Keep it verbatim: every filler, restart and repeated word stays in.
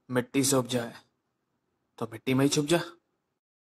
मिट्टी से उपजा है तो मिट्टी में ही छुप जा।